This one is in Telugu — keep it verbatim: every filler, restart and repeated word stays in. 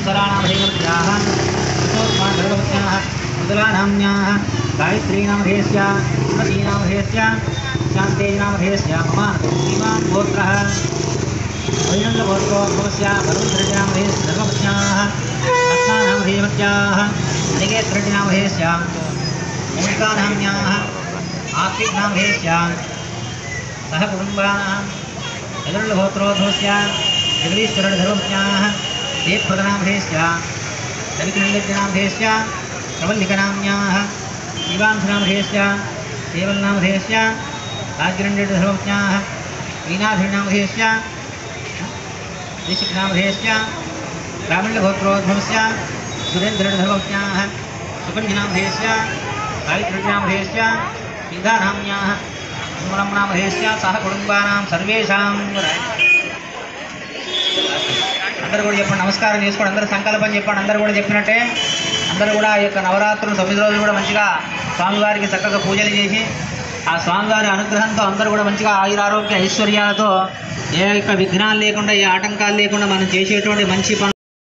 अप्सराणामधेयमत्याः विशोत्मानगर्भवत्याः मृदुलानाम्न्याः गायत्रीनामधेयस्य उन्नतीनामधेयस्य शान्तेनामधेयस्य मम श्रीमान् गोत्रः वैनन्दगोत्रोद्भवस्य वरुणधृजनामधेयस्य धर्मपत्न्याः रत्नानामधेयमत्याः अनिकेतृजनामधेयस्य मूलिकानाम्न्याः आप्तिनामधेयस्य सह कुटुम्बानां यदुर्लगोत्रोद्भवस्य जगदीश्वरधर्मपत्न्याः देवप्रदनामधेयस्य रविकण्डजनामधेयस्य प्रबल्लिकनाम्न्याः शिवांशनामधेयस्य देवलनामधेयस्य राजगण्डधर्मपत्न्याः वीणाधृनामधेयस्य ऋषिकनामधेयस्य ब्राह्मण्यगोत्रोद्भवस्य सुरेन्द्रधर्मपत्न्याः सुकन्यनामधेयस्य गायत्रीनामधेयस्य सीतानाम्न्याः सुमनम्नामधेयस्य सह कुटुम्बानां सर्वेषां అందరూ కూడా చెప్పండి. నమస్కారం చేసుకోండి. అందరూ సంకల్పం చెప్పండి. అందరూ కూడా చెప్పినట్టే అందరూ కూడా ఈ యొక్క నవరాత్రులు తొమ్మిది రోజులు కూడా మంచిగా స్వామివారికి చక్కగా పూజలు చేసి ఆ స్వామివారి అనుగ్రహంతో అందరూ కూడా మంచిగా ఆయురారోగ్య ఐశ్వర్యాలతో ఏ యొక్క విఘ్నాలు లేకుండా ఏ ఆటంకాలు లేకుండా మనం చేసేటువంటి మంచి పనులు